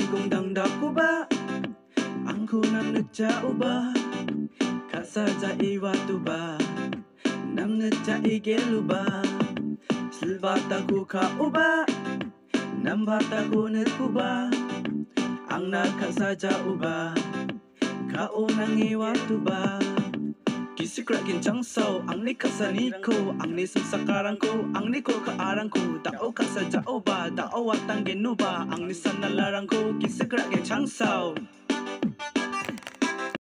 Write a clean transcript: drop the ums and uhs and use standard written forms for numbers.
kung dangdak ko ba ang kunam nagtao ba kasaja iwatu ba nam nagtao gelu ba silbata ko ka uba nam bata ko nagkuba ang nakasaja uba kaunang iwatu ba Kisikragin changsaw ang ni kasaniko ang ni sumsakarang ko ang ni ko kaarang ko dao ka sa jao ba dao watang genuba ang ni sanalarang ko kisikragin changsaw